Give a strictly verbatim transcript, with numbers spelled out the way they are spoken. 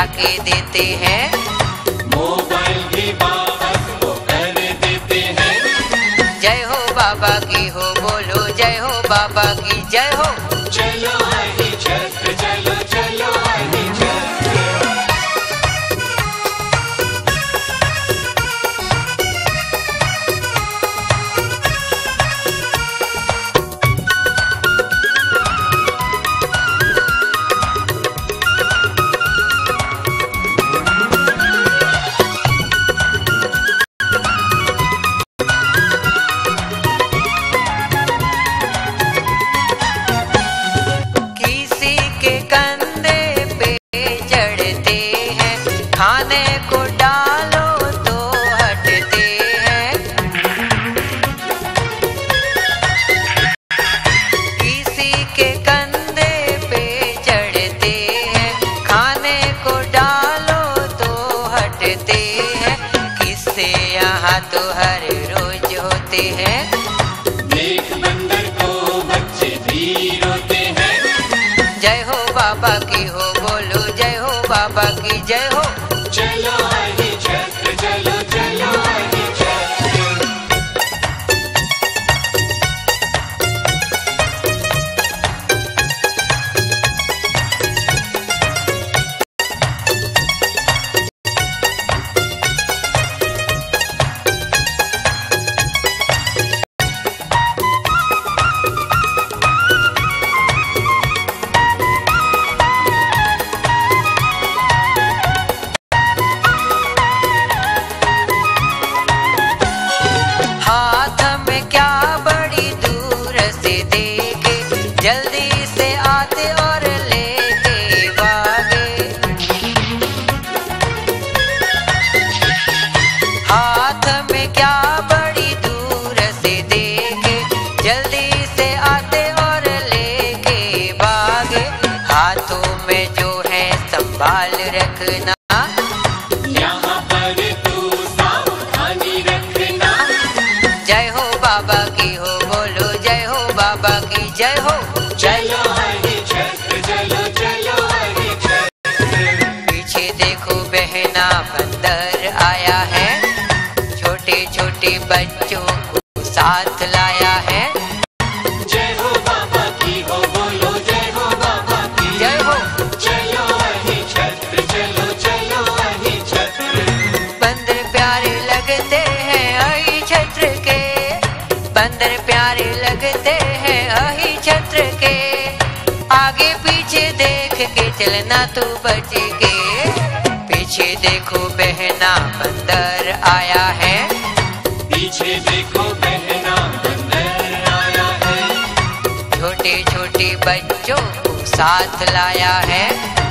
के देते हैं। मोबाइल भी वापस वो कर देते हैं। जय हो बाबा की हो, बोलो जय हो बाबा की जय हो। चलो हरी छत्र, चलो चलो हरी छत्र। खाने को डालो तो हटते हैं। किसी के कंधे पे चढ़ते हैं, खाने को डालो तो हटते हैं। किससे यहाँ तो हर रोज होते हैं। देख बंदर को बच्चे भी रोते हैं। जय हो बाबा की हो, बोलो जय हो बाबा की जय हो। चलो हरी छत्र, चलो चलो हरी छत्र। हाथ में क्या बड़ी दूर से देखे, जल्दी से आते और लेके भागे। हाथ में क्या बड़ी दूर से देखे, जल्दी से आते और लेके भागे। हाथों में जो है संभाल रखना, यहाँ पर तू सावधानी रखना। जय हो बाबा की हो, बोलो जय हो बाबा की जय हो। चलो हरी छत्र, चलो चलो हरी छत्र। पीछे देखो बहना बंदर आया है, छोटे छोटे बच्चों को साथ लाया है। जय हो बाबा की हो, बोलो जय हो बाबा की जय हो। चलो हरी छत्र, चलो चलो हरी छत्र। बंदर प्यारे लगते हैं अहि छत्र के, बंदर प्यारे लगते हैं अहि छत्र के। आगे पीछे देख के चलना तू बच के। पीछे देखो बहना बंदर आया है, पीछे देखो बहना बंदर आया है। छोटे छोटे बच्चों को साथ लाया है।